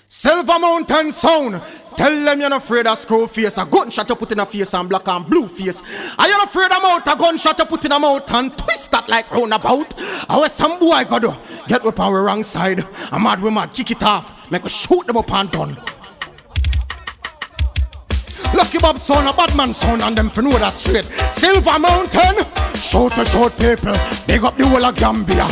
Silver Mountain sound. Tell them you're not afraid of screw face. A gunshot you put in a face and black and blue face. Are you not afraid of mouth? A gunshot you put in a mouth and twist that like roundabout. How is some boy got do? Get up on the wrong side. I'm mad we mad. Kick it off. Make us shoot them up and done. Lucky Bob son, a bad man son, and them for know that straight. Silver Mountain, short to short people. Big up the whole of Gambia.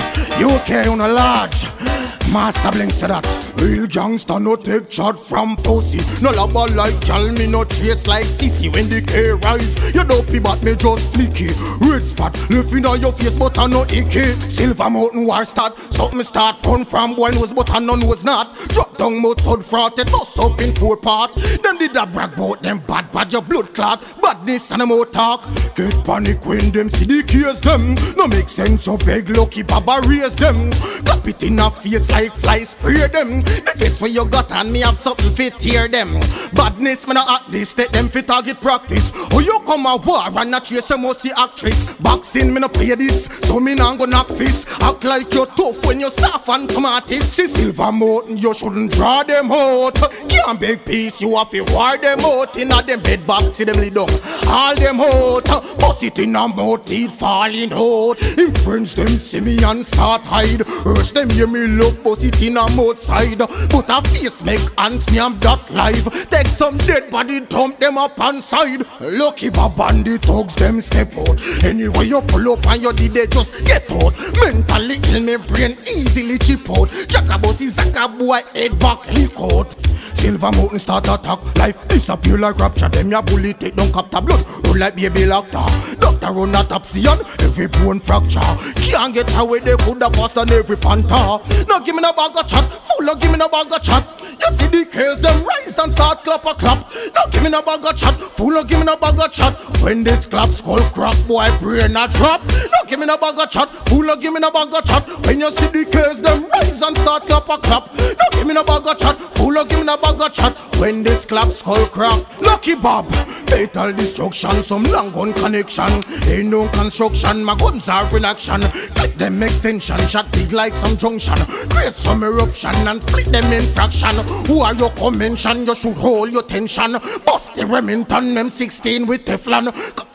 UK on a large. Masta Bling said that real gangster no take shot from pussy. No lover like y'all, me no trace like sissy. When the K rise, you dopey but me just flicky. Red spot, lifting on your face but I no icky. Silver Mountain war start, something start run from boy nose but I none was not. Drop down mouth hood frotted, bust up in 4 part. Them did a brag about them bad your blood clot. Badness and them out talk. Get panic when them see the case them. No make sense so beg lucky baba raise them. Clap it in a face like fly spray them. The face where you got and me have something fit tear them. Badness me not act this, take them fit target practice. Oh you come a war and not chase a musty actress. Boxing me no play this, so me nah go knock fist. Act like you're tough when you're soft and tomatoes. See Silver Mountain you shouldn't draw them out. Can't big piece you have to war them out. In a them bed box see them lay down. All them out, bust it in a mouth teeth falling out. In friends them see me and start hide. Urge them hear me love bust it in a mouth side. But a face make hands me am that live. Take some dead body dump them up on side. Lucky Baba and the thugs them step out. Anyway you pull up and you did they just get out. Mentally ill me brain easily chip out. Jackabossy Zaka boy head back leak out. Silver Mountain start attack. Life disappear like rapture. Them ya bullet take down capture blood. Roll like baby lacta. Doctor run a tapsian. Every bone fracture. Can't get away they coulda faster than every panther. Now give me no bag of chat. Fool give me no bag of chat. You see the case them rise and start clap a clap. Now give me no bag of chat. Fool give me no bag of chat. When this clap skull crack boy brain a drop. Now give me no bag of chat. Fool give me no bag of chat. When you see the case them rise and start clap a clap. Now give me no bag of chat. Fool give me no bag of chat. When this clap skull crack. Lucky Bob, fatal destruction, some long gun connection. Ain't no construction, my guns are in action. Click them extension, shot big like some junction. Create some eruption and split them in fraction. Who are your convention? You should hold your tension. Bust the Remington M16 with Teflon.